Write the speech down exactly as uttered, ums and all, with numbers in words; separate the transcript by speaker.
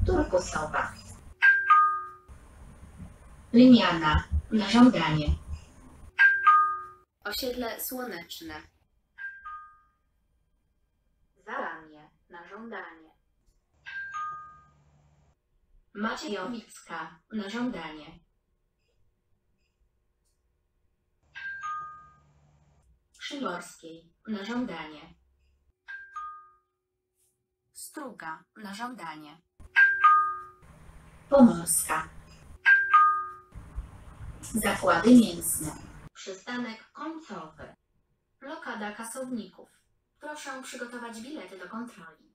Speaker 1: turkusowa. Liniana, na żądanie.
Speaker 2: Osiedle Słoneczne.
Speaker 1: Załamie, na żądanie. Maciejowicka, na żądanie. Szymborskiej, na żądanie. Struga, na żądanie. Pomorska. Zakłady mięsne. Przystanek końcowy. Blokada kasowników. Proszę przygotować bilety do kontroli.